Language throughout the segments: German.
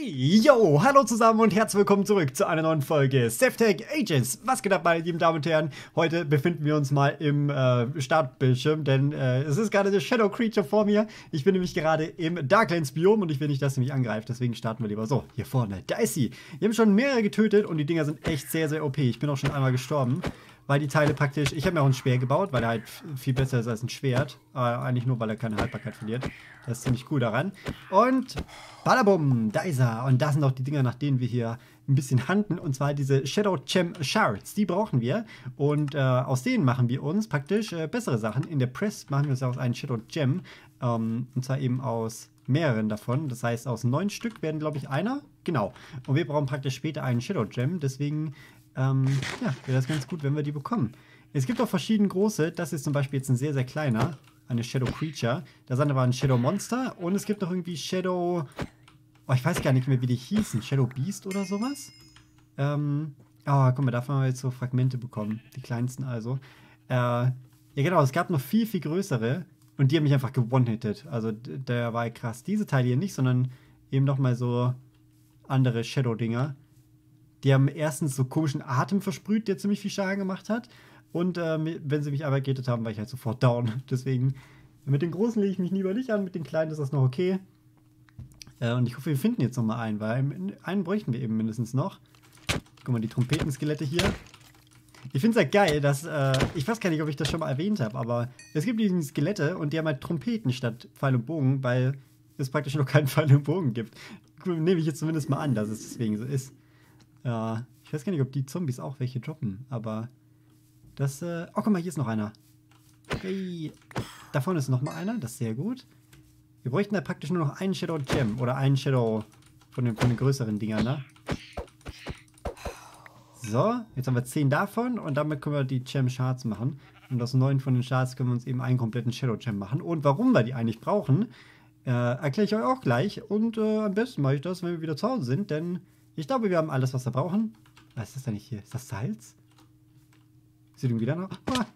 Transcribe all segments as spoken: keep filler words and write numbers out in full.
Yo, hallo zusammen und herzlich willkommen zurück zu einer neuen Folge Safetech Ages. Was geht ab, meine lieben Damen und Herren? Heute befinden wir uns mal im äh, Startbildschirm, denn äh, es ist gerade der Shadow Creature vor mir. Ich bin nämlich gerade im Darklands Biom und ich will nicht, dass sie mich angreift, deswegen starten wir lieber so. Hier vorne, da ist sie. Wir haben schon mehrere getötet und die Dinger sind echt sehr, sehr O P. Ich bin auch schon einmal gestorben, weil die Teile praktisch, ich habe mir auch ein Schwert gebaut, weil er halt viel besser ist als ein Schwert. Äh, eigentlich nur, weil er keine Haltbarkeit verliert. Das ist ziemlich cool daran. Und badabum, da ist er. Und das sind auch die Dinger, nach denen wir hier ein bisschen handeln. Und zwar diese Shadow Gem Shards. Die brauchen wir. Und äh, aus denen machen wir uns praktisch äh, bessere Sachen. In der Press machen wir uns aus einem Shadow Gem. Ähm, und zwar eben aus mehreren davon. Das heißt, aus neun Stück werden, glaube ich, einer. Genau. Und wir brauchen praktisch später einen Shadow Gem. Deswegen ähm, ja, wäre das ganz gut, wenn wir die bekommen. Es gibt auch verschiedene große. Das ist zum Beispiel jetzt ein sehr, sehr kleiner. Eine Shadow Creature. Das andere war ein Shadow Monster. Und es gibt noch irgendwie Shadow... Oh, ich weiß gar nicht mehr, wie die hießen. Shadow Beast oder sowas? Ähm... Oh, guck mal, davon haben wir jetzt so Fragmente bekommen. Die kleinsten also. Äh... Ja genau, es gab noch viel, viel größere. Und die haben mich einfach gewone-hitted. Also der war krass. Diese Teile hier nicht, sondern eben nochmal so andere Shadow-Dinger. Die haben erstens so komischen Atem versprüht, der ziemlich viel Schaden gemacht hat. Und äh, wenn sie mich aber getötet haben, war ich halt sofort down. Deswegen, mit den Großen lege ich mich lieber nicht an, mit den Kleinen ist das noch okay. Äh, und ich hoffe, wir finden jetzt nochmal einen, weil einen bräuchten wir eben mindestens noch. Guck mal, die Trompetenskelette hier. Ich finde es halt geil, dass, äh, ich weiß gar nicht, ob ich das schon mal erwähnt habe, aber es gibt diese Skelette und die haben halt Trompeten statt Pfeil und Bogen, weil es praktisch noch keinen Pfeil und Bogen gibt. Nehme ich jetzt zumindest mal an, dass es deswegen so ist. Ja, ich weiß gar nicht, ob die Zombies auch welche droppen, aber... Das, äh... Oh, guck mal, hier ist noch einer. Hey. Da vorne ist noch mal einer, das ist sehr gut. Wir bräuchten da praktisch nur noch einen Shadow Gem oder einen Shadow von den, von den größeren Dingern, ne? So, jetzt haben wir zehn davon und damit können wir die Gem Shards machen. Und aus neun von den Shards können wir uns eben einen kompletten Shadow Gem machen. Und warum wir die eigentlich brauchen, äh, erkläre ich euch auch gleich. Und äh, am besten mache ich das, wenn wir wieder zu Hause sind, denn ich glaube, wir haben alles, was wir brauchen. Was ist das denn nicht hier? Ist das Salz? Sieht irgendwie wieder noch. Ah.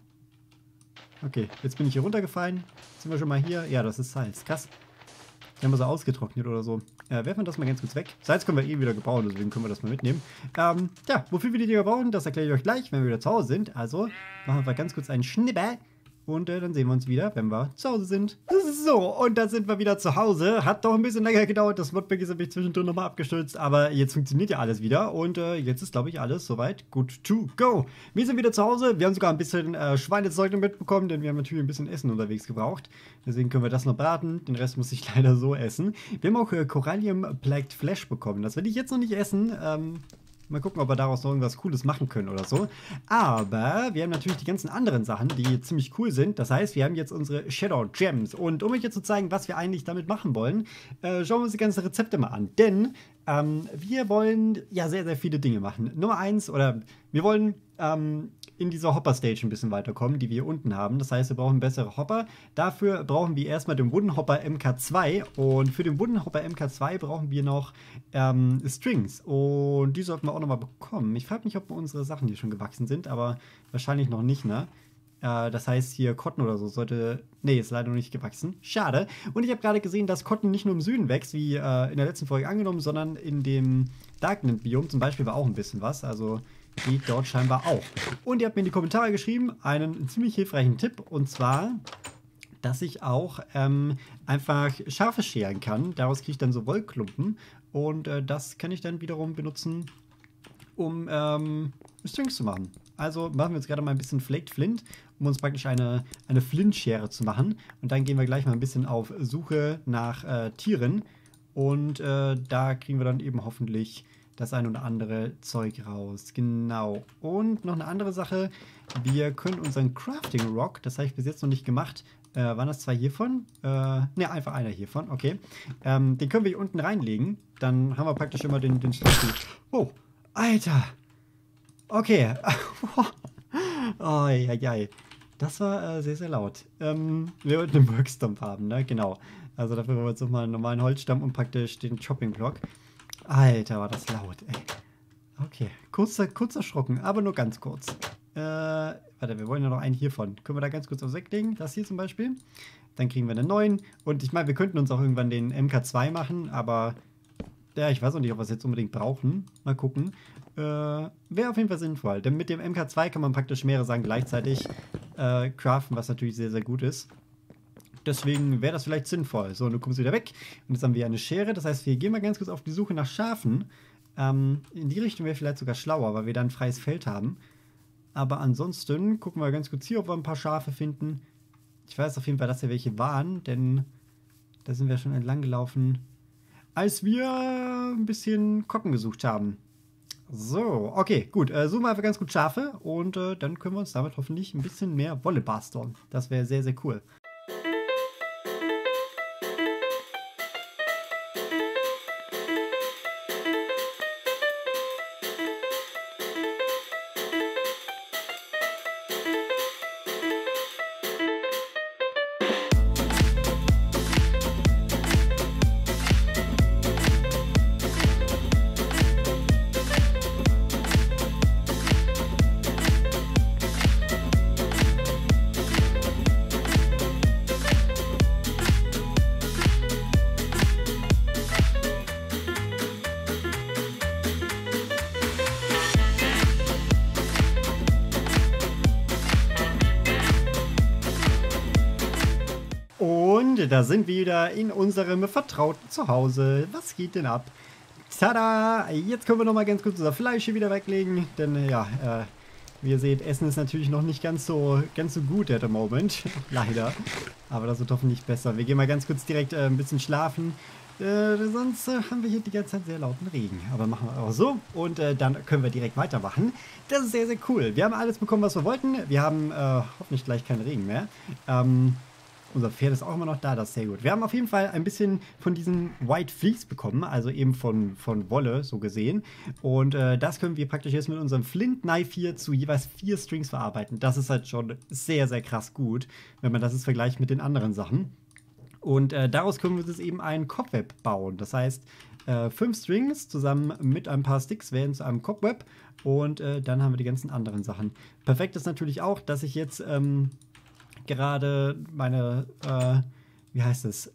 Okay, jetzt bin ich hier runtergefallen. Sind wir schon mal hier? Ja, das ist Salz. Krass. Die haben wir so ausgetrocknet oder so. Äh, werfen wir das mal ganz kurz weg. Salz können wir eh wieder gebrauchen, deswegen können wir das mal mitnehmen. Ähm, ja, wofür wir die Dinger brauchen, das erkläre ich euch gleich, wenn wir wieder zu Hause sind. Also, machen wir ganz kurz einen Schnipper. Und äh, dann sehen wir uns wieder, wenn wir zu Hause sind. So, und da sind wir wieder zu Hause. Hat doch ein bisschen länger gedauert. Das Modpack ist ein bisschen zwischendrin nochmal abgestürzt. Aber jetzt funktioniert ja alles wieder. Und äh, jetzt ist, glaube ich, alles soweit good to go. Wir sind wieder zu Hause. Wir haben sogar ein bisschen äh, Schweinezeug mitbekommen, denn wir haben natürlich ein bisschen Essen unterwegs gebraucht. Deswegen können wir das noch braten. Den Rest muss ich leider so essen. Wir haben auch äh, Corallium Plagued Flesh bekommen. Das will ich jetzt noch nicht essen. Ähm... Mal gucken, ob wir daraus noch irgendwas Cooles machen können oder so. Aber wir haben natürlich die ganzen anderen Sachen, die ziemlich cool sind. Das heißt, wir haben jetzt unsere Shadow Gems. Und um euch jetzt zu zeigen, was wir eigentlich damit machen wollen, äh, schauen wir uns die ganzen Rezepte mal an. Denn ähm, wir wollen ja sehr, sehr viele Dinge machen. Nummer eins, oder wir wollen ähm, in dieser Hopper-Stage ein bisschen weiterkommen, die wir hier unten haben. Das heißt, wir brauchen bessere Hopper. Dafür brauchen wir erstmal den Wooden Hopper M K zwei. Und für den Wooden Hopper M K zwei brauchen wir noch ähm, Strings. Und die sollten wir auch nochmal bekommen. Ich frage mich, ob unsere Sachen hier schon gewachsen sind, aber wahrscheinlich noch nicht, ne? Äh, das heißt, hier Cotton oder so sollte... Nee, ist leider noch nicht gewachsen. Schade. Und ich habe gerade gesehen, dass Cotton nicht nur im Süden wächst, wie äh, in der letzten Folge angenommen, sondern in dem Darkland-Biom zum Beispiel war auch ein bisschen was. Also geht dort scheinbar auch. Und ihr habt mir in die Kommentare geschrieben, einen ziemlich hilfreichen Tipp. Und zwar, dass ich auch ähm, einfach Schafe scheren kann. Daraus kriege ich dann so Wollklumpen. Und äh, das kann ich dann wiederum benutzen, um ähm, Strings zu machen. Also machen wir jetzt gerade mal ein bisschen Flaked Flint, um uns praktisch eine, eine Flintschere zu machen. Und dann gehen wir gleich mal ein bisschen auf Suche nach äh, Tieren. Und äh, da kriegen wir dann eben hoffentlich das ein oder andere Zeug raus. Genau. Und noch eine andere Sache. Wir können unseren Crafting Rock, das habe ich bis jetzt noch nicht gemacht. Äh, waren das zwei hiervon? Äh, ne, einfach einer hiervon. Okay. Ähm, den können wir hier unten reinlegen. Dann haben wir praktisch immer den, den Schlüssel. Oh, Alter. Okay. Oh, ja, ja. Das war äh, sehr, sehr laut. Ähm, wir wollten einen Workstomp haben, ne? Genau. Also dafür wollen wir jetzt nochmal einen normalen Holzstamm und praktisch den Chopping-Block. Alter, war das laut, ey. Okay. Kurz, kurz erschrocken, aber nur ganz kurz. Äh, warte, wir wollen ja noch einen hiervon. Können wir da ganz kurz aufs Deck legen? Das hier zum Beispiel. Dann kriegen wir einen neuen. Und ich meine, wir könnten uns auch irgendwann den M K zwei machen, aber Ja, ich weiß auch nicht, ob wir es jetzt unbedingt brauchen. Mal gucken. Äh, Wäre auf jeden Fall sinnvoll. Denn mit dem M K zwei kann man praktisch mehrere Sachen gleichzeitig äh, craften, was natürlich sehr, sehr gut ist. Deswegen wäre das vielleicht sinnvoll. So, und du kommst wieder weg. Und jetzt haben wir eine Schere. Das heißt, wir gehen mal ganz kurz auf die Suche nach Schafen. Ähm, in die Richtung wäre vielleicht sogar schlauer, weil wir da ein freies Feld haben. Aber ansonsten gucken wir ganz kurz hier, ob wir ein paar Schafe finden. Ich weiß auf jeden Fall, dass hier welche waren, denn da sind wir schon entlang gelaufen, als wir ein bisschen Kocken gesucht haben. So, okay, gut. Äh, suchen wir einfach ganz gut Schafe und äh, dann können wir uns damit hoffentlich ein bisschen mehr Wolle basteln. Das wäre sehr, sehr cool. Und da sind wir wieder in unserem vertrauten Zuhause. Was geht denn ab? Tada! Jetzt können wir noch mal ganz kurz unser Fleisch hier wieder weglegen. Denn ja, äh, wie ihr seht, Essen ist natürlich noch nicht ganz so, ganz so gut at the moment. Leider. Aber das wird hoffentlich besser. Wir gehen mal ganz kurz direkt äh, ein bisschen schlafen. Äh, sonst äh, haben wir hier die ganze Zeit sehr lauten Regen. Aber machen wir auch so. Und äh, dann können wir direkt weitermachen. Das ist sehr, sehr cool. Wir haben alles bekommen, was wir wollten. Wir haben äh, hoffentlich gleich keinen Regen mehr. Ähm... Unser Pferd ist auch immer noch da, das ist sehr gut. Wir haben auf jeden Fall ein bisschen von diesem White Fleece bekommen, also eben von, von Wolle, so gesehen. Und äh, das können wir praktisch jetzt mit unserem Flint Knife hier zu jeweils vier Strings verarbeiten. Das ist halt schon sehr, sehr krass gut, wenn man das jetzt vergleicht mit den anderen Sachen. Und äh, daraus können wir uns eben ein Cobweb bauen. Das heißt, äh, fünf Strings zusammen mit ein paar Sticks werden zu einem Cobweb. Und äh, dann haben wir die ganzen anderen Sachen. Perfekt ist natürlich auch, dass ich jetzt... Ähm, gerade meine, äh, wie heißt es,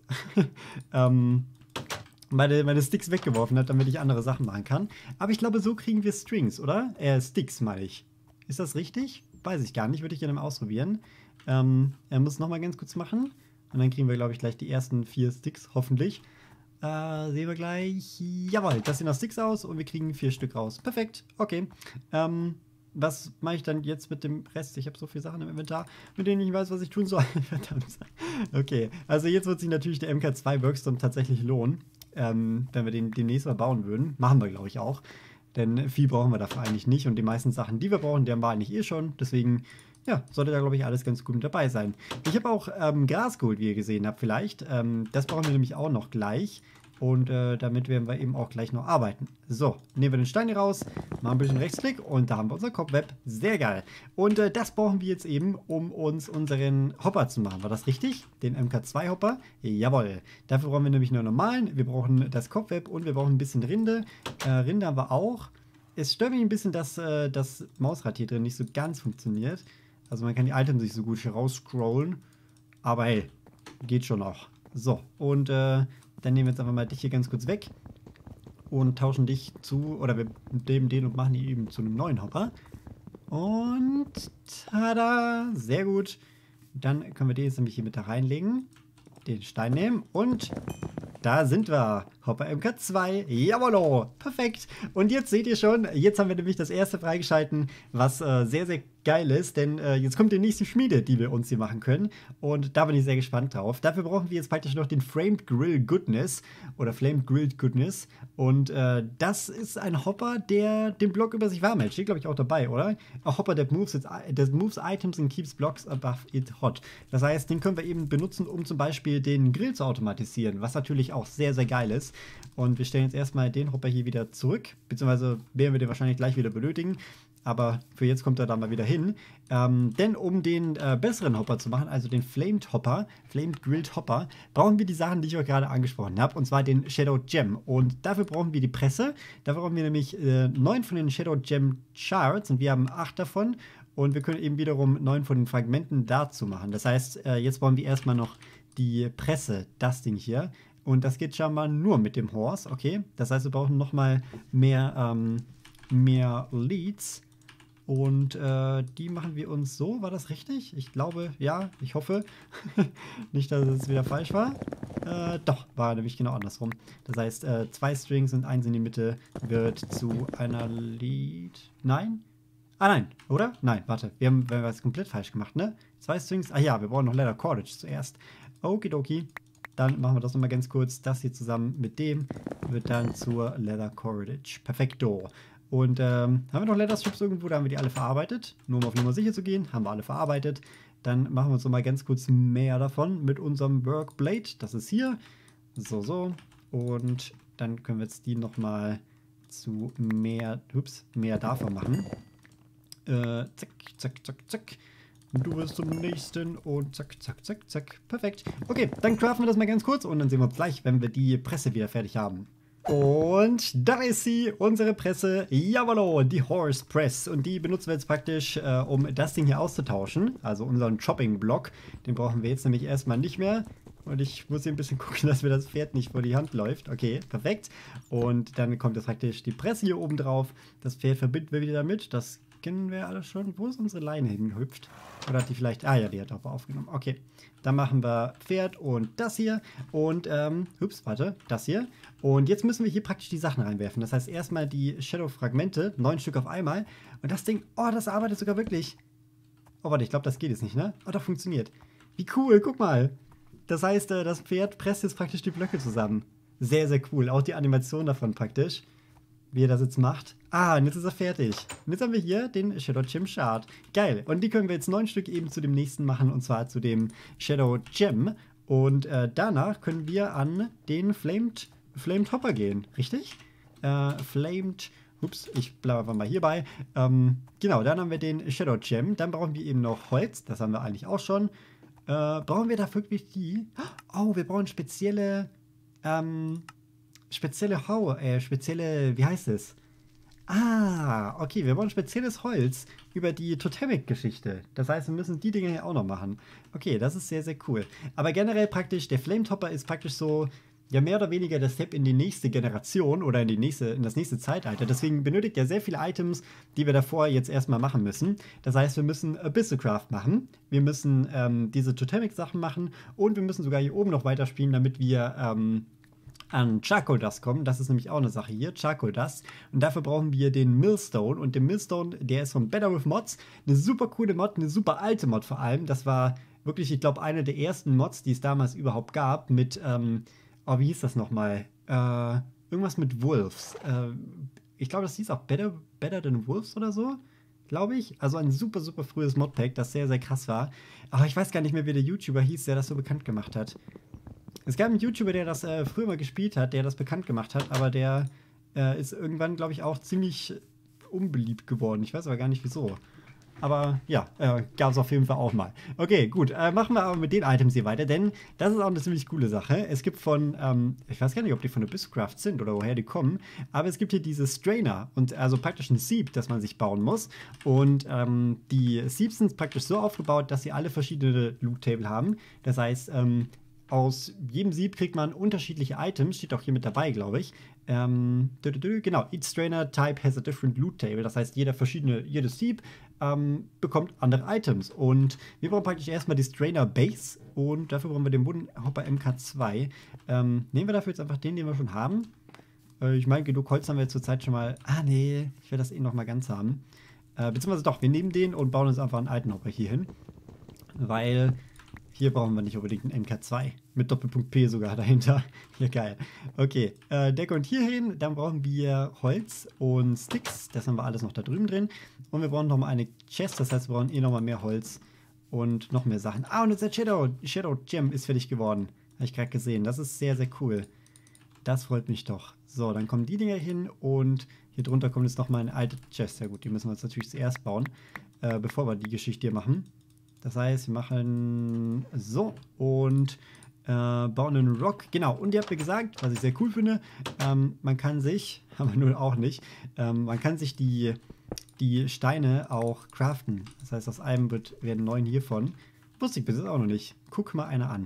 ähm, meine, meine Sticks weggeworfen hat, damit ich andere Sachen machen kann. Aber ich glaube, so kriegen wir Strings, oder? Äh, Sticks meine ich. Ist das richtig? Weiß ich gar nicht, würde ich gerne mal ausprobieren. Ähm, er muss nochmal ganz kurz machen. Und dann kriegen wir, glaube ich, gleich die ersten vier Sticks, hoffentlich. Äh, sehen wir gleich. Jawohl, das sehen noch Sticks aus und wir kriegen vier Stück raus. Perfekt, okay. Ähm, Was mache ich dann jetzt mit dem Rest? Ich habe so viele Sachen im Inventar, mit denen ich nicht weiß, was ich tun soll. Verdammt. Okay, also jetzt wird sich natürlich der M K zwei Workstorm tatsächlich lohnen, ähm, wenn wir den demnächst mal bauen würden. Machen wir, glaube ich, auch. Denn viel brauchen wir dafür eigentlich nicht. Und die meisten Sachen, die wir brauchen, die haben wir eigentlich eh schon. Deswegen, ja, sollte da, glaube ich, alles ganz gut mit dabei sein. Ich habe auch ähm, Gras geholt, wie ihr gesehen habt, vielleicht. Ähm, das brauchen wir nämlich auch noch gleich. Und äh, damit werden wir eben auch gleich noch arbeiten. So, nehmen wir den Stein hier raus, machen ein bisschen Rechtsklick und da haben wir unser Cobweb. Sehr geil. Und äh, das brauchen wir jetzt eben, um uns unseren Hopper zu machen. War das richtig? Den M K zwei Hopper? Jawohl. Dafür brauchen wir nämlich nur normalen. Wir brauchen das Cobweb und wir brauchen ein bisschen Rinde. Äh, Rinde haben wir auch. Es stört mich ein bisschen, dass äh, das Mausrad hier drin nicht so ganz funktioniert. Also man kann die Items nicht so gut hier rausscrollen. Aber hey, geht schon auch. So, und äh, dann nehmen wir jetzt einfach mal dich hier ganz kurz weg und tauschen dich zu, oder wir nehmen den und machen die eben zu einem neuen Hopper. Und tada, sehr gut. Dann können wir den jetzt nämlich hier mit da reinlegen, den Stein nehmen und da sind wir. Hopper M K zwei. Jawollo. Perfekt. Und jetzt seht ihr schon, jetzt haben wir nämlich das erste freigeschalten, was äh, sehr, sehr geil ist. Denn äh, jetzt kommt die nächste Schmiede, die wir uns hier machen können. Und da bin ich sehr gespannt drauf. Dafür brauchen wir jetzt praktisch noch den Flamed Grill Goodness. Oder Flamed Grilled Goodness. Und äh, das ist ein Hopper, der den Block über sich warm hält. Steht, glaube ich, auch dabei, oder? A Hopper that moves, its, that moves items and keeps blocks above it hot. Das heißt, den können wir eben benutzen, um zum Beispiel den Grill zu automatisieren. Was natürlich auch sehr, sehr geil ist. Und wir stellen jetzt erstmal den Hopper hier wieder zurück, beziehungsweise werden wir den wahrscheinlich gleich wieder benötigen. Aber für jetzt kommt er da mal wieder hin. Ähm, denn um den äh, besseren Hopper zu machen, also den Flamed Hopper, Flamed Grilled Hopper, brauchen wir die Sachen, die ich euch gerade angesprochen habe. Und zwar den Shadow Gem. Und dafür brauchen wir die Presse. Dafür brauchen wir nämlich äh, neun von den Shadow Gem Shards. Und wir haben acht davon. Und wir können eben wiederum neun von den Fragmenten dazu machen. Das heißt, äh, jetzt brauchen wir erstmal noch die Presse, das Ding hier. Und das geht scheinbar nur mit dem Horse. Okay, das heißt, wir brauchen nochmal mehr, ähm, mehr Leads. Und äh, die machen wir uns so. War das richtig? Ich glaube, ja. Ich hoffe. Nicht, dass es wieder falsch war. Äh, doch, war nämlich genau andersrum. Das heißt, äh, zwei Strings und eins in die Mitte wird zu einer Lead. Nein? Ah, nein, oder? Nein, warte. Wir haben, wir haben was komplett falsch gemacht, ne? Zwei Strings. Ah ja, wir brauchen noch Leather Cordage zuerst. Okidoki. Dann machen wir das nochmal ganz kurz. Das hier zusammen mit dem wird dann zur Leather Cordage. Perfekto. Und ähm, haben wir noch Leather Strips irgendwo? Da haben wir die alle verarbeitet. Nur um auf Nummer sicher zu gehen, haben wir alle verarbeitet. Dann machen wir uns nochmal ganz kurz mehr davon mit unserem Workblade. Das ist hier. So, so. Und dann können wir jetzt die nochmal zu mehr, ups, mehr davon machen. Äh, zack, zack, zack, zack. Du bist zum nächsten und zack, zack, zack, zack. Perfekt. Okay, dann craften wir das mal ganz kurz und dann sehen wir uns gleich, wenn wir die Presse wieder fertig haben. Und da ist sie, unsere Presse. Jawollo, die Horse Press. Und die benutzen wir jetzt praktisch, äh, um das Ding hier auszutauschen. Also unseren Chopping-Block. Den brauchen wir jetzt nämlich erstmal nicht mehr. Und ich muss hier ein bisschen gucken, dass mir das Pferd nicht vor die Hand läuft. Okay, perfekt. Und dann kommt jetzt praktisch die Presse hier oben drauf. Das Pferd verbinden wir wieder damit. Das kennen wir alle schon. Wo ist unsere Leine hingehüpft? Oder hat die vielleicht... Ah ja, die hat auch aufgenommen. Okay, dann machen wir Pferd und das hier. Und, ähm, ups, warte, das hier. Und jetzt müssen wir hier praktisch die Sachen reinwerfen. Das heißt, erstmal die Shadow-Fragmente, neun Stück auf einmal. Und das Ding, oh, das arbeitet sogar wirklich. Oh, warte, ich glaube, das geht jetzt nicht, ne? Oh, doch, funktioniert. Wie cool, guck mal. Das heißt, äh, das Pferd presst jetzt praktisch die Blöcke zusammen. Sehr, sehr cool. Auch die Animation davon praktisch. Wie er das jetzt macht. Ah, und jetzt ist er fertig. Und jetzt haben wir hier den Shadow Gem Shard. Geil. Und die können wir jetzt neun Stück eben zu dem nächsten machen. Und zwar zu dem Shadow Gem. Und äh, danach können wir an den Flamed, Flamed Hopper gehen. Richtig? Äh, Flamed... Ups, ich bleibe einfach mal hierbei. Ähm, genau, dann haben wir den Shadow Gem. Dann brauchen wir eben noch Holz. Das haben wir eigentlich auch schon. Äh, brauchen wir da wirklich die... Oh, wir brauchen spezielle... Ähm... Spezielle Hau, äh, spezielle, wie heißt es? Ah, okay, wir brauchen spezielles Holz über die Totemic-Geschichte. Das heißt, wir müssen die Dinge hier auch noch machen. Okay, das ist sehr, sehr cool. Aber generell praktisch, der Flametopper ist praktisch so, ja, mehr oder weniger der Step in die nächste Generation oder in, die nächste, in das nächste Zeitalter. Deswegen benötigt er sehr viele Items, die wir davor jetzt erstmal machen müssen. Das heißt, wir müssen Abyssocraft machen, wir müssen ähm, diese Totemic-Sachen machen und wir müssen sogar hier oben noch weiterspielen, damit wir, ähm, an Charcoal Dust kommen. Das ist nämlich auch eine Sache hier, Charcoal Dust. Und dafür brauchen wir den Millstone. Und der Millstone, der ist von Better with Mods. Eine super coole Mod, eine super alte Mod vor allem. Das war wirklich, ich glaube, eine der ersten Mods, die es damals überhaupt gab. Mit, ähm, oh, wie hieß das nochmal? Äh, irgendwas mit Wolves. Äh, ich glaube, das hieß auch Better, Better Than Wolves oder so. Glaube ich. Also ein super, super frühes Modpack, das sehr, sehr krass war. Aber ich weiß gar nicht mehr, wie der YouTuber hieß, der das so bekannt gemacht hat. Es gab einen YouTuber, der das äh, früher mal gespielt hat, der das bekannt gemacht hat, aber der äh, ist irgendwann, glaube ich, auch ziemlich unbeliebt geworden. Ich weiß aber gar nicht, wieso. Aber ja, äh, gab es auf jeden Fall auch mal. Okay, gut. Äh, machen wir aber mit den Items hier weiter, denn das ist auch eine ziemlich coole Sache. Es gibt von, ähm, ich weiß gar nicht, ob die von Abyssocraft sind oder woher die kommen, aber es gibt hier diese Strainer und also praktisch ein Sieb, das man sich bauen muss. Und ähm, die Siebs sind praktisch so aufgebaut, dass sie alle verschiedene Loot-Table haben. Das heißt, ähm, aus jedem Sieb kriegt man unterschiedliche Items, steht auch hier mit dabei, glaube ich. Ähm, dü -dü -dü, genau, each Strainer Type has a different loot table. Das heißt, jeder verschiedene, jedes Sieb ähm, bekommt andere Items. Und wir brauchen praktisch erstmal die Strainer Base und dafür brauchen wir den Wooden Hopper M K zwei. Ähm, nehmen wir dafür jetzt einfach den, den wir schon haben. Äh, ich meine, genug Holz haben wir jetzt zurzeit schon mal. Ah, nee, ich will das eh noch mal ganz haben. Äh, beziehungsweise doch, wir nehmen den und bauen uns einfach einen alten Hopper hier hin. Weil hier brauchen wir nicht unbedingt einen M K zwei. Mit Doppelpunkt P sogar dahinter. Ja, geil. Okay, äh, der kommt hier hin. Dann brauchen wir Holz und Sticks. Das haben wir alles noch da drüben drin. Und wir brauchen nochmal eine Chest. Das heißt, wir brauchen eh nochmal mehr Holz und noch mehr Sachen. Ah, und unser Shadow, Shadow Gem ist fertig geworden. Habe ich gerade gesehen. Das ist sehr, sehr cool. Das freut mich doch. So, dann kommen die Dinger hin. Und hier drunter kommt jetzt nochmal eine alte Chest. Ja gut, die müssen wir jetzt natürlich zuerst bauen, äh, bevor wir die Geschichte hier machen. Das heißt, wir machen so und äh, bauen einen Rock. Genau, und ihr habt mir gesagt, was ich sehr cool finde, ähm, man kann sich, aber nur auch nicht, ähm, man kann sich die, die Steine auch craften. Das heißt, aus einem wird, werden neun hiervon. Wusste ich bis jetzt auch noch nicht. Guck mal einer an.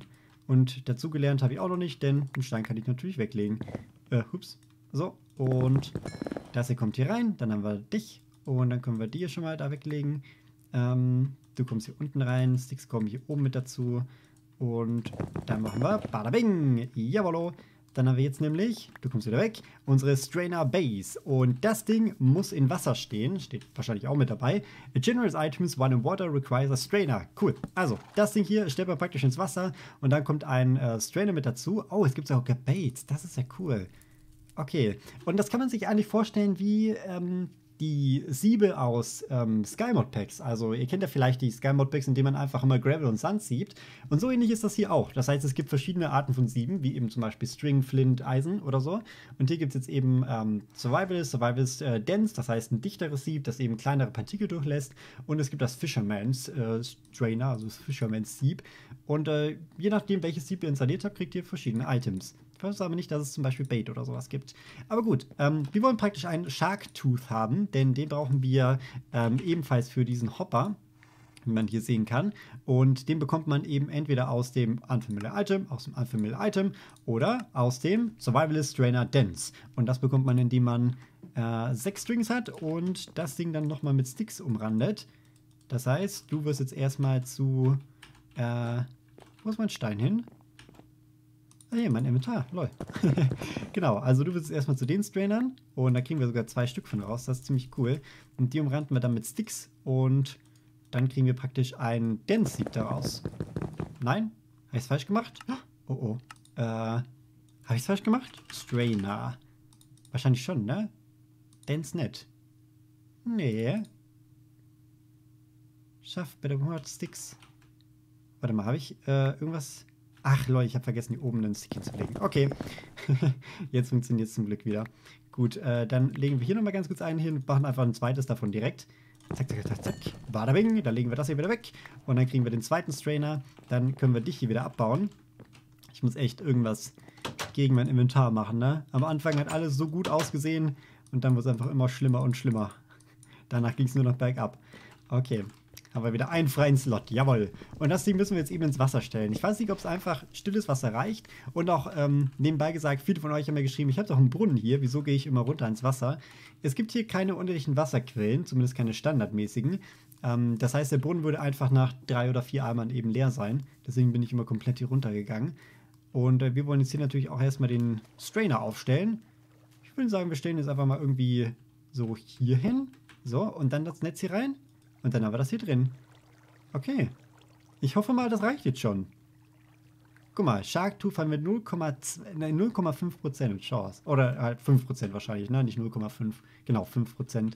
Und dazugelernt habe ich auch noch nicht, denn den Stein kann ich natürlich weglegen. Äh, hups. So, und das hier kommt hier rein. Dann haben wir dich. Und dann können wir die hier schon mal da weglegen. Ähm, du kommst hier unten rein. Sticks kommen hier oben mit dazu. Und dann machen wir Bada Bing. Jawollo. Dann haben wir jetzt nämlich, du kommst wieder weg, unsere Strainer Base. Und das Ding muss in Wasser stehen. Steht wahrscheinlich auch mit dabei. A generous items when in water requires a strainer. Cool. Also, das Ding hier stellt man praktisch ins Wasser. Und dann kommt ein äh, Strainer mit dazu. Oh, es gibt auch Baits. Das ist ja cool. Okay. Und das kann man sich eigentlich vorstellen wie ähm, die Siebe aus ähm, Skymod-Packs. Also ihr kennt ja vielleicht die Skymod-Packs, in denen man einfach immer Gravel und Sand siebt. Und so ähnlich ist das hier auch. Das heißt, es gibt verschiedene Arten von Sieben, wie eben zum Beispiel String, Flint, Eisen oder so. Und hier gibt es jetzt eben ähm, Survivalist, Survivalist äh, Dense, das heißt ein dichteres Sieb, das eben kleinere Partikel durchlässt. Und es gibt das Fisherman's äh, Strainer, also das Fisherman's Sieb. Und äh, je nachdem, welches Sieb ihr installiert habt, kriegt ihr verschiedene Items. Ich weiß aber nicht, dass es zum Beispiel Bait oder sowas gibt. Aber gut, ähm, wir wollen praktisch einen Shark Tooth haben, denn den brauchen wir ähm, ebenfalls für diesen Hopper, wie man hier sehen kann. Und den bekommt man eben entweder aus dem Unfamiliar Item, aus dem Unfamiliar Item oder aus dem Survivalist Strainer Dense. Und das bekommt man, indem man äh, sechs Strings hat und das Ding dann nochmal mit Sticks umrandet. Das heißt, du wirst jetzt erstmal zu... Äh, wo ist mein Stein hin? Ah, hier, mein Inventar, lol. Genau, also du willst erstmal zu den Strainern und da kriegen wir sogar zwei Stück von raus, das ist ziemlich cool. Und die umranden wir dann mit Sticks und dann kriegen wir praktisch ein Dense-Sieb daraus. Nein? Habe ich es falsch gemacht? Oh oh. Äh, habe ich es falsch gemacht? Strainer. Wahrscheinlich schon, ne? Dense net. Nee. Schafft bei der hundert Sticks. Warte mal, habe ich äh, irgendwas... Ach Leute, ich habe vergessen, hier oben einen Stick hinzulegen. Okay, jetzt funktioniert es zum Glück wieder. Gut, äh, dann legen wir hier nochmal ganz kurz einen hin und machen einfach ein zweites davon direkt. Zack, zack, zack, zack. Bada bing, dann legen wir das hier wieder weg. Und dann kriegen wir den zweiten Strainer. Dann können wir dich hier wieder abbauen. Ich muss echt irgendwas gegen mein Inventar machen, ne? Am Anfang hat alles so gut ausgesehen und dann wurde es einfach immer schlimmer und schlimmer. Danach ging es nur noch bergab. Okay. Haben wir wieder einen freien Slot, jawohl. Und das Ding müssen wir jetzt eben ins Wasser stellen. Ich weiß nicht, ob es einfach stilles Wasser reicht. Und auch ähm, nebenbei gesagt, viele von euch haben mir geschrieben, ich habe doch einen Brunnen hier, wieso gehe ich immer runter ins Wasser? Es gibt hier keine unendlichen Wasserquellen, zumindest keine standardmäßigen. Ähm, das heißt, der Brunnen würde einfach nach drei oder vier Eimern eben leer sein. Deswegen bin ich immer komplett hier runtergegangen. Und äh, wir wollen jetzt hier natürlich auch erstmal den Strainer aufstellen. Ich würde sagen, wir stellen jetzt einfach mal irgendwie so hier hin. So, und dann das Netz hier rein. Und dann haben wir das hier drin. Okay. Ich hoffe mal, das reicht jetzt schon. Guck mal, Shark Tooth haben wir null Komma fünf Prozent Chance. Oder halt fünf Prozent wahrscheinlich, ne? Nicht null Komma fünf. Genau, fünf Prozent.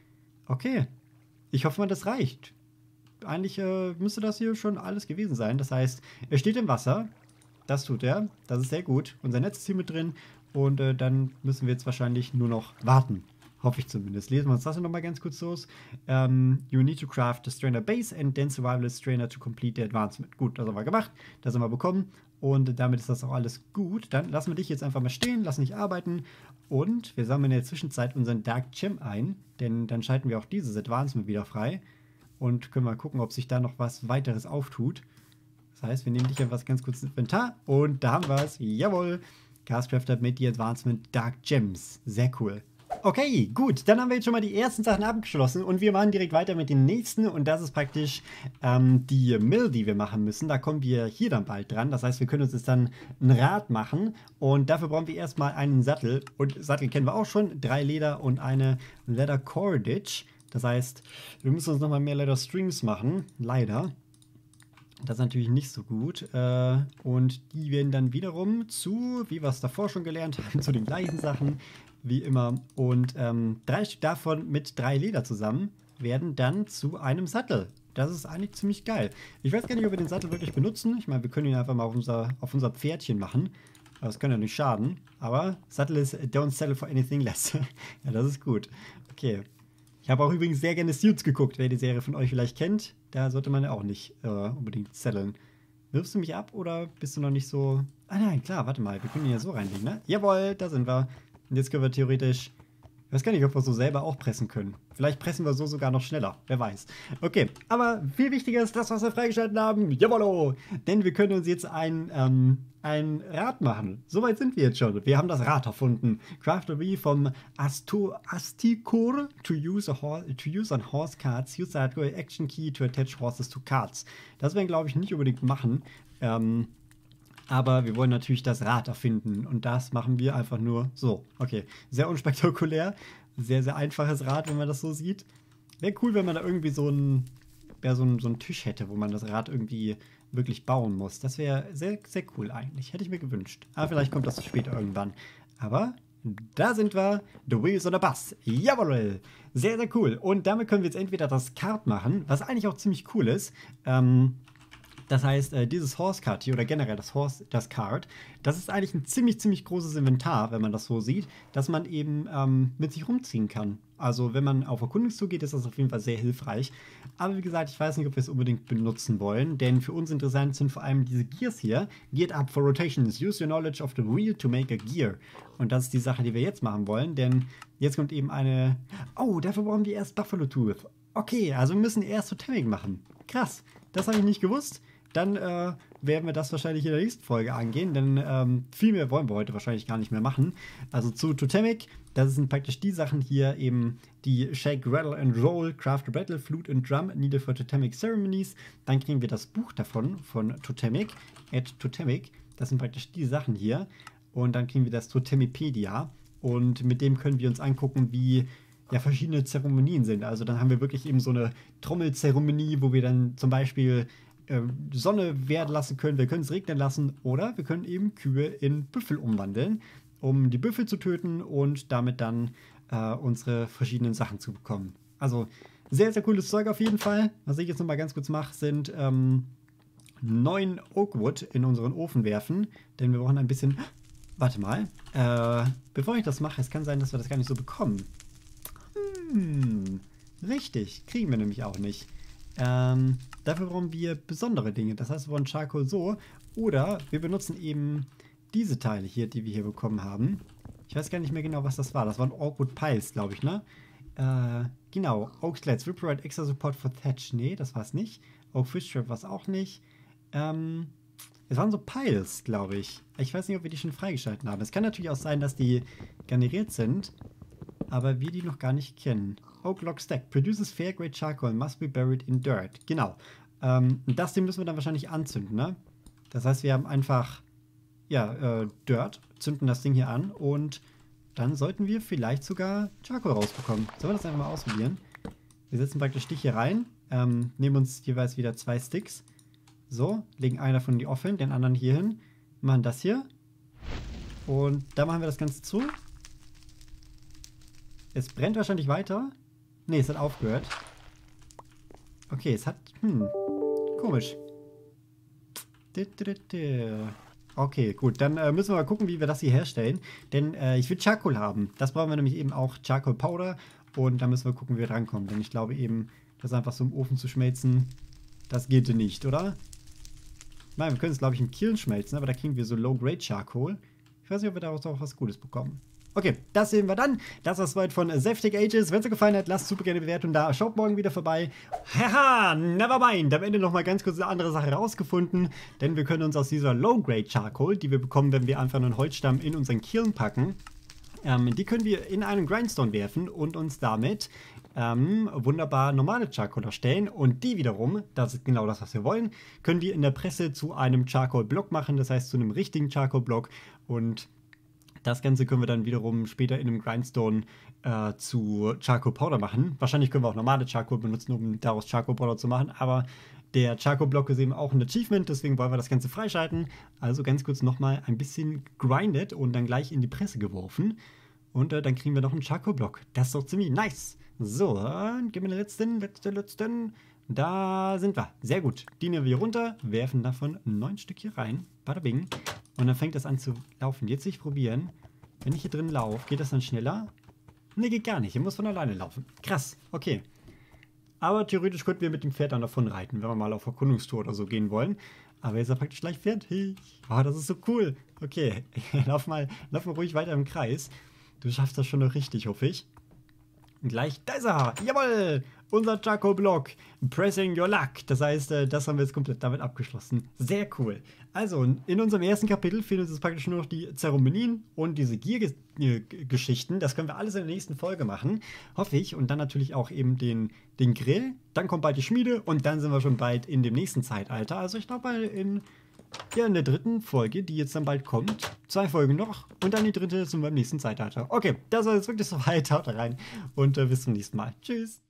Okay. Ich hoffe mal, das reicht. Eigentlich äh, müsste das hier schon alles gewesen sein. Das heißt, er steht im Wasser. Das tut er. Das ist sehr gut. Unser Netz ist hier mit drin. Und äh, dann müssen wir jetzt wahrscheinlich nur noch warten. Hoffe ich zumindest. Lesen wir uns das nochmal ganz kurz los. Um, you need to craft the Strainer Base and then Survivalist Strainer to complete the advancement. Gut, das haben wir gemacht. Das haben wir bekommen. Und damit ist das auch alles gut. Dann lassen wir dich jetzt einfach mal stehen, lassen dich arbeiten. Und wir sammeln in der Zwischenzeit unseren Dark Gem ein. Denn dann schalten wir auch dieses Advancement wieder frei. Und können mal gucken, ob sich da noch was weiteres auftut. Das heißt, wir nehmen dich einfach ganz kurz ins Inventar. Und da haben wir es. Jawohl. Castcrafter mit die Advancement Dark Gems. Sehr cool. Okay, gut, dann haben wir jetzt schon mal die ersten Sachen abgeschlossen und wir machen direkt weiter mit den nächsten und das ist praktisch ähm, die Mill, die wir machen müssen. Da kommen wir hier dann bald dran, das heißt, wir können uns jetzt dann ein Rad machen und dafür brauchen wir erstmal einen Sattel und Sattel kennen wir auch schon, drei Leder und eine Leather Cordage. Das heißt, wir müssen uns nochmal mehr Leather Strings machen, leider. Das ist natürlich nicht so gut. Äh, und die werden dann wiederum zu, wie wir es davor schon gelernt haben, zu den gleichen Sachen wie immer. Und ähm, drei Stück davon mit drei Leder zusammen werden dann zu einem Sattel. Das ist eigentlich ziemlich geil. Ich weiß gar nicht, ob wir den Sattel wirklich benutzen. Ich meine, wir können ihn einfach mal auf unser, auf unser Pferdchen machen. Das kann ja nicht schaden. Aber Sattel ist don't settle for anything less. Ja, das ist gut. Okay. Ich habe auch übrigens sehr gerne Suits geguckt, wer die Serie von euch vielleicht kennt. Da sollte man ja auch nicht äh, unbedingt zetteln. Wirfst du mich ab oder bist du noch nicht so... Ah nein, klar, warte mal. Wir können ihn ja so reinlegen, ne? Jawohl, da sind wir. Und jetzt können wir theoretisch... Ich weiß gar nicht, ob wir so selber auch pressen können. Vielleicht pressen wir so sogar noch schneller. Wer weiß. Okay, aber viel wichtiger ist das, was wir freigeschaltet haben. Jawollo! Denn wir können uns jetzt ein, ähm, ein Rad machen. Soweit sind wir jetzt schon. Wir haben das Rad erfunden. Craft a Wheel from Astu Asticor to use, a horse, to use on horse carts. Use that action key to attach horses to carts. Das werden, glaube ich, nicht unbedingt machen. Ähm... Aber wir wollen natürlich das Rad erfinden. Und das machen wir einfach nur so. Okay, sehr unspektakulär. Sehr, sehr einfaches Rad, wenn man das so sieht. Wäre cool, wenn man da irgendwie so einen ja, so ein, so ein Tisch hätte, wo man das Rad irgendwie wirklich bauen muss. Das wäre sehr, sehr cool eigentlich. Hätte ich mir gewünscht. Aber vielleicht kommt das später irgendwann. Aber da sind wir. The Wheels on a Bus. Jawohl. Sehr, sehr cool. Und damit können wir jetzt entweder das Kart machen, was eigentlich auch ziemlich cool ist. Ähm... Das heißt, äh, dieses Horse Cart hier oder generell das Horse, das Cart, das ist eigentlich ein ziemlich, ziemlich großes Inventar, wenn man das so sieht, dass man eben ähm, mit sich rumziehen kann. Also wenn man auf Erkundungstour geht, ist das auf jeden Fall sehr hilfreich. Aber wie gesagt, ich weiß nicht, ob wir es unbedingt benutzen wollen, denn für uns interessant sind vor allem diese Gears hier. Geared up for rotations. Use your knowledge of the wheel to make a gear. Und das ist die Sache, die wir jetzt machen wollen, denn jetzt kommt eben eine... Oh, dafür brauchen wir erst Buffalo Tooth. Okay, also wir müssen erst Totemic machen. Krass, das habe ich nicht gewusst. Dann äh, werden wir das wahrscheinlich in der nächsten Folge angehen, denn ähm, viel mehr wollen wir heute wahrscheinlich gar nicht mehr machen. Also zu Totemic, das sind praktisch die Sachen hier eben, die Shake, Rattle and Roll, Craft a Battle, Flute and Drum, needed for Totemic Ceremonies. Dann kriegen wir das Buch davon, von Totemic, at Totemic. Das sind praktisch die Sachen hier. Und dann kriegen wir das Totemipedia. Und mit dem können wir uns angucken, wie ja, verschiedene Zeremonien sind. Also dann haben wir wirklich eben so eine Trommelzeremonie, wo wir dann zum Beispiel Sonne werden lassen können, wir können es regnen lassen oder wir können eben Kühe in Büffel umwandeln, um die Büffel zu töten und damit dann äh, unsere verschiedenen Sachen zu bekommen. Also sehr, sehr cooles Zeug auf jeden Fall. Was ich jetzt nochmal ganz kurz mache, sind ähm, neun Oakwood in unseren Ofen werfen, denn wir brauchen ein bisschen... Warte mal, äh, bevor ich das mache, es kann sein, dass wir das gar nicht so bekommen. Hm, richtig, kriegen wir nämlich auch nicht. Ähm, dafür brauchen wir besondere Dinge. Das heißt, wir wollen Charcoal so. Oder wir benutzen eben diese Teile hier, die wir hier bekommen haben. Ich weiß gar nicht mehr genau, was das war. Das waren Oakwood Piles, glaube ich, ne? Äh, genau. Oak Slats. Will provide extra support for thatch. Nee, das war es nicht. Oak Fish Trap war es auch nicht. Ähm, es waren so Piles, glaube ich. Ich weiß nicht, ob wir die schon freigeschalten haben. Es kann natürlich auch sein, dass die generiert sind, aber wir die noch gar nicht kennen. Oak Log Stack. Produces fair grade charcoal and must be buried in dirt. Genau. Ähm, das Ding müssen wir dann wahrscheinlich anzünden, ne? Das heißt, wir haben einfach, ja, äh, Dirt, zünden das Ding hier an und dann sollten wir vielleicht sogar Charcoal rausbekommen. Sollen wir das einfach mal ausprobieren? Wir setzen praktisch dich hier rein, ähm, nehmen uns jeweils wieder zwei Sticks. So, legen einen davon in die Offen, den anderen hier hin, machen das hier und da machen wir das Ganze zu. Es brennt wahrscheinlich weiter. Ne, es hat aufgehört. Okay, es hat... Hm. Komisch. Okay, gut. Dann äh, müssen wir mal gucken, wie wir das hier herstellen. Denn äh, ich will Charcoal haben. Das brauchen wir nämlich eben auch Charcoal Powder. Und da müssen wir gucken, wie wir drankommen. Denn ich glaube eben, das einfach so im Ofen zu schmelzen, das geht nicht, oder? Nein, wir können es, glaube ich, im Kiln schmelzen. Aber da kriegen wir so Low-Grade Charcoal. Ich weiß nicht, ob wir daraus auch was Gutes bekommen. Okay, das sehen wir dann. Das war soweit von Saftig Ages. Wenn es euch gefallen hat, lasst super gerne eine Bewertung da. Schaut morgen wieder vorbei. Haha, never mind. Am Ende nochmal ganz kurz eine andere Sache rausgefunden. Denn wir können uns aus dieser Low-Grade Charcoal, die wir bekommen, wenn wir einfach einen Holzstamm in unseren Kiln packen, ähm, die können wir in einen Grindstone werfen und uns damit ähm, wunderbar normale Charcoal erstellen. Und die wiederum, das ist genau das, was wir wollen, können wir in der Presse zu einem Charcoal-Block machen. Das heißt, zu einem richtigen Charcoal-Block. Und das Ganze können wir dann wiederum später in einem Grindstone äh, zu Charcoal Powder machen. Wahrscheinlich können wir auch normale Charcoal benutzen, um daraus Charcoal Powder zu machen. Aber der Charcoal Block ist eben auch ein Achievement, deswegen wollen wir das Ganze freischalten. Also ganz kurz nochmal ein bisschen grindet und dann gleich in die Presse geworfen. Und äh, dann kriegen wir noch einen Charcoal Block. Das ist doch ziemlich nice. So, äh, gib mir den letzten, letzten, letzten. Da sind wir. Sehr gut. Die nehmen wir runter, werfen davon neun Stück hier rein. Bada bing. Und dann fängt das an zu laufen. Jetzt will ich probieren. Wenn ich hier drin laufe, geht das dann schneller? Ne, geht gar nicht. Hier muss von alleine laufen. Krass. Okay. Aber theoretisch könnten wir mit dem Pferd dann davon reiten, wenn wir mal auf Erkundungstour oder so gehen wollen. Aber jetzt ist er praktisch gleich fertig. Oh, das ist so cool. Okay. lauf, mal, lauf mal ruhig weiter im Kreis. Du schaffst das schon noch richtig, hoffe ich. Und gleich, da ist er. Jawohl. Unser Chaco-Block. Pressing your luck. Das heißt, äh, das haben wir jetzt komplett damit abgeschlossen. Sehr cool. Also, in unserem ersten Kapitel fehlen uns jetzt praktisch nur noch die Zeremonien und diese Gier-Geschichten. Das können wir alles in der nächsten Folge machen. Hoffe ich. Und dann natürlich auch eben den, den Grill. Dann kommt bald die Schmiede und dann sind wir schon bald in dem nächsten Zeitalter. Also, ich glaube, in, ja, in der dritten Folge, die jetzt dann bald kommt. Zwei Folgen noch und dann die dritte sind wir im nächsten Zeitalter. Okay, das war jetzt wirklich so weit. Haut rein und äh, bis zum nächsten Mal. Tschüss.